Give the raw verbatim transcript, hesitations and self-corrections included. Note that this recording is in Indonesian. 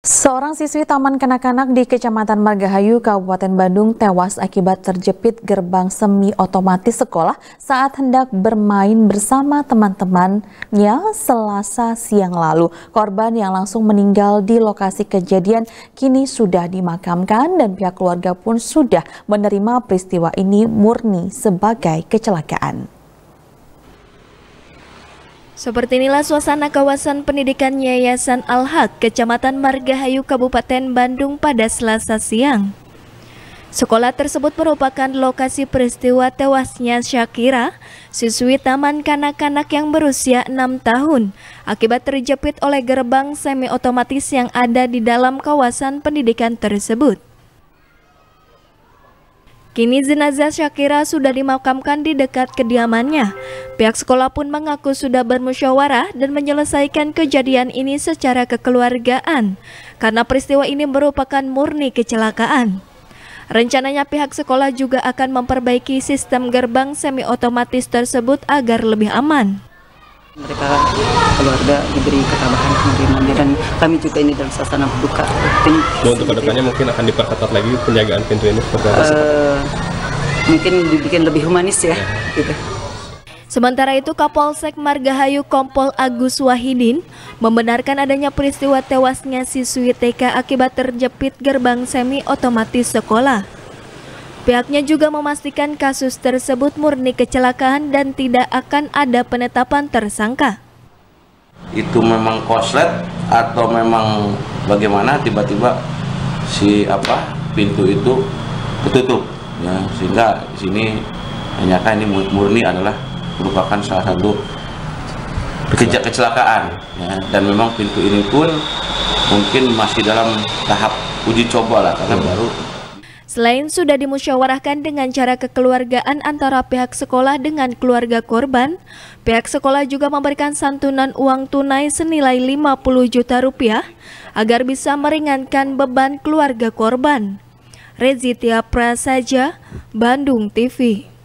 Seorang siswi Taman Kanak-kanak di Kecamatan Margahayu, Kabupaten Bandung tewas akibat terjepit gerbang semi otomatis sekolah saat hendak bermain bersama teman-temannya Selasa siang lalu. Korban yang langsung meninggal di lokasi kejadian kini sudah dimakamkan dan pihak keluarga pun sudah menerima peristiwa ini murni sebagai kecelakaan. Seperti inilah suasana kawasan pendidikan Yayasan Al-Haq, Kecamatan Margahayu, Kabupaten Bandung pada Selasa siang. Sekolah tersebut merupakan lokasi peristiwa tewasnya Syakira, siswi Taman Kanak-kanak yang berusia enam tahun, akibat terjepit oleh gerbang semi otomatis yang ada di dalam kawasan pendidikan tersebut. Kini jenazah Syakira sudah dimakamkan di dekat kediamannya. Pihak sekolah pun mengaku sudah bermusyawarah dan menyelesaikan kejadian ini secara kekeluargaan, karena peristiwa ini merupakan murni kecelakaan. Rencananya pihak sekolah juga akan memperbaiki sistem gerbang semi otomatis tersebut agar lebih aman. Mereka keluarga diberi ketabahan menerima dan kami juga ini dalam suasana duka. Untuk kedepannya mungkin akan diperketat lagi penjagaan pintu ini? Uh, mungkin dibikin lebih humanis ya. Gitu. Sementara itu Kapolsek Margahayu Kompol Agus Wahidin membenarkan adanya peristiwa tewasnya siswi T K akibat terjepit gerbang semi otomatis sekolah. Pihaknya juga memastikan kasus tersebut murni kecelakaan dan tidak akan ada penetapan tersangka. Itu memang konslet atau memang bagaimana tiba-tiba si apa pintu itu ketutup ya, sehingga di sini ternyata ini murni adalah merupakan salah satu kecelakaan ya, dan memang pintu ini pun mungkin masih dalam tahap uji coba lah karena baru. Selain sudah dimusyawarahkan dengan cara kekeluargaan antara pihak sekolah dengan keluarga korban, pihak sekolah juga memberikan santunan uang tunai senilai lima puluh juta rupiah agar bisa meringankan beban keluarga korban. Rezitia Prasaja, Bandung T V.